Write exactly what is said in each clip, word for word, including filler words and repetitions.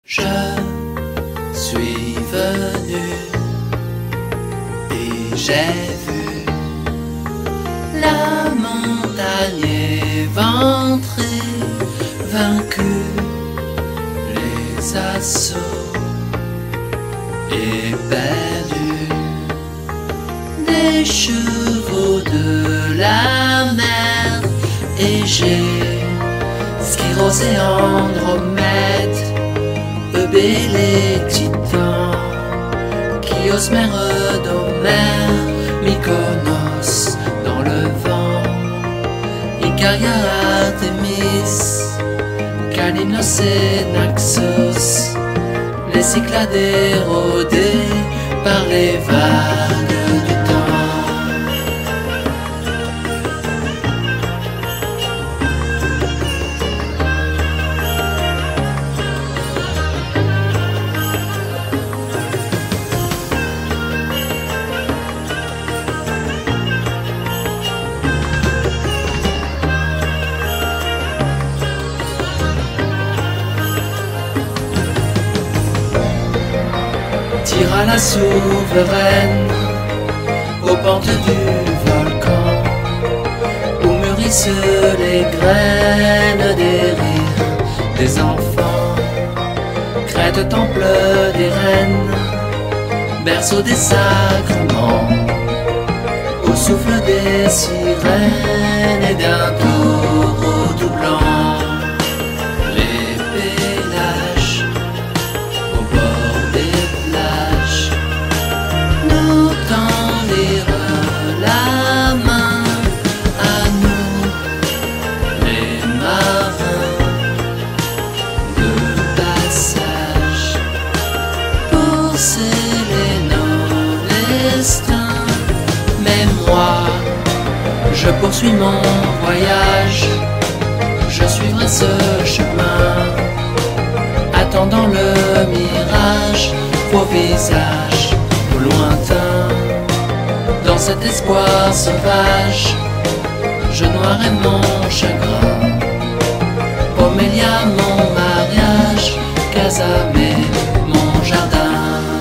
Je suis venu et j'ai vu la montagne éventrée, vaincu les assauts et perdu des chevaux de la mer. Et j'ai Skyros et Andromède, Eubée les titans, Chios, Mère d'Homère, Mykonos dans le vent, Icaria, Artémis, Kalymnos et Naxos, les Cyclades érodés par les vagues du temps. Tira la souveraine aux pentes du volcan, où mûrissent les graines des rires des enfants. Crète, temple des reines, berceau des sacrements, au souffle des sirènes et d'un taureau tout blanc. Mais moi, je poursuis mon voyage, je suivrai ce chemin, attendant le mirage, vos visages au lointain. Dans cet espoir sauvage, je noirai mon chagrin. Pomélia, mon mariage, Casamé, mon jardin.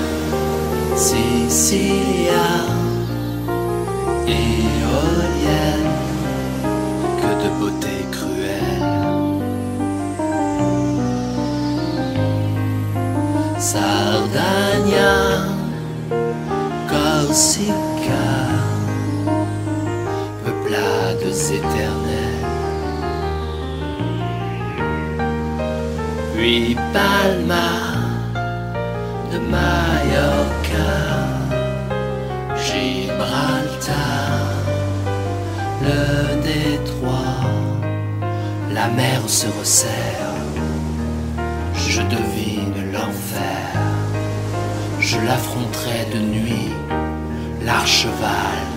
Sicilia, éolienne, que de beauté cruelle. Sardagna, Corsica, peuplades éternelles. Puis Palma de Mallorca, Gibraltar, le détroit, la mer se resserre, je devine l'enfer, je l'affronterai de nuit, l'archeval